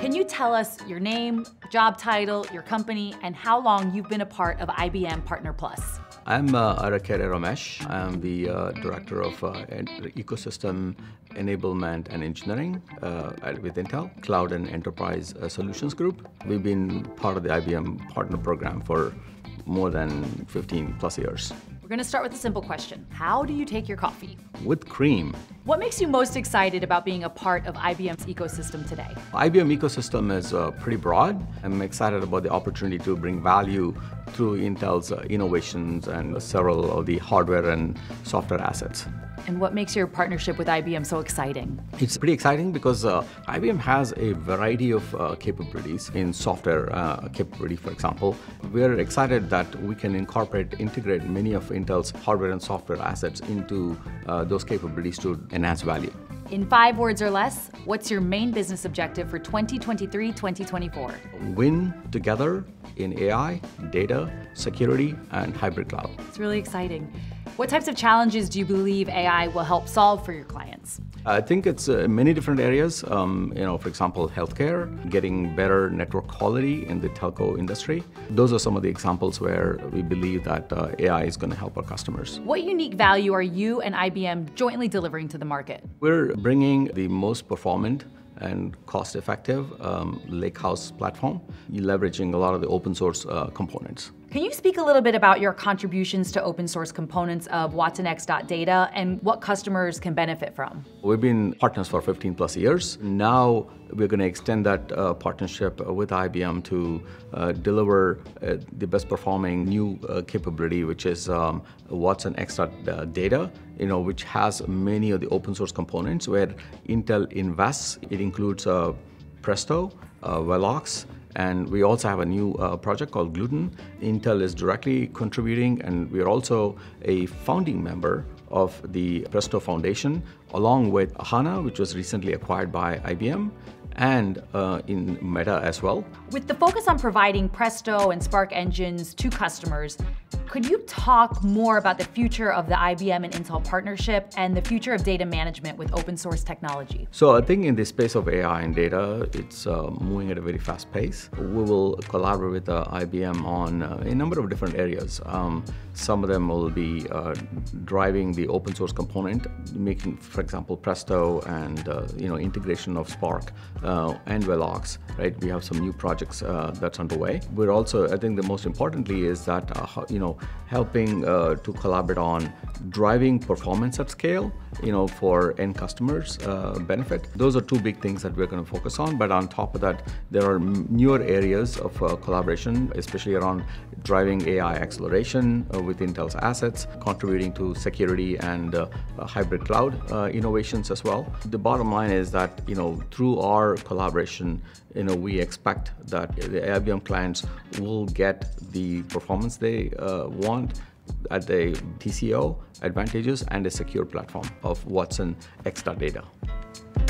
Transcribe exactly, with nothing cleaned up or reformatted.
Can you tell us your name, job title, your company, and how long you've been a part of I B M Partner Plus? I'm uh, Arakere Ramesh. I'm the uh, Director of uh, Ecosystem Enablement and Engineering uh, at, with Intel, Cloud and Enterprise uh, Solutions Group. We've been part of the I B M Partner Program for more than fifteen plus years. We're going to start with a simple question. How do you take your coffee? With cream. What makes you most excited about being a part of I B M's ecosystem today? I B M ecosystem is uh, pretty broad. I'm excited about the opportunity to bring value through Intel's uh, innovations and several of the hardware and software assets. And what makes your partnership with I B M so exciting? It's pretty exciting because uh, I B M has a variety of uh, capabilities in software uh, capability, for example. We're excited that we can incorporate, integrate many of Intel's hardware and software assets into uh, those capabilities to enhance value. In five words or less, what's your main business objective for twenty twenty-three twenty twenty-four? Win together in A I, data, security, and hybrid cloud. It's really exciting. What types of challenges do you believe A I will help solve for your clients? I think it's uh, many different areas. Um, you know, for example, healthcare, getting better network quality in the telco industry. Those are some of the examples where we believe that uh, A I is going to help our customers. What unique value are you and I B M jointly delivering to the market? We're bringing the most performant and cost-effective um, Lakehouse platform, leveraging a lot of the open source uh, components. Can you speak a little bit about your contributions to open source components of Watson X data and what customers can benefit from? We've been partners for fifteen plus years. Now we're going to extend that uh, partnership with I B M to uh, deliver uh, the best performing new uh, capability, which is um, Watson X data, you know, which has many of the open source components where Intel invests. It includes uh, Presto, uh, Velox, and we also have a new uh, project called Gluten. Intel is directly contributing, and we are also a founding member of the Presto Foundation, along with HANA, which was recently acquired by I B M, and uh, in Meta as well. With the focus on providing Presto and Spark engines to customers, could you talk more about the future of the I B M and Intel partnership and the future of data management with open source technology? So I think in the space of A I and data, it's uh, moving at a very fast pace. We will collaborate with uh, I B M on uh, a number of different areas. Um, some of them will be uh, driving the open source component, making, for example, Presto and uh, you know integration of Spark uh, and Velox. Right, we have some new projects uh, that's underway. We're also, I think, the most importantly is that uh, you know helping uh, to collaborate on driving performance at scale, you know, for end customers' uh, benefit. Those are two big things that we're going to focus on. But on top of that, there are newer areas of uh, collaboration, especially around driving A I acceleration uh, with Intel's assets, contributing to security and uh, uh, hybrid cloud uh, innovations as well. The bottom line is that, you know, through our collaboration, you know, we expect that the I B M clients will get the performance they uh, want at the T C O advantages and a secure platform of Watson X data.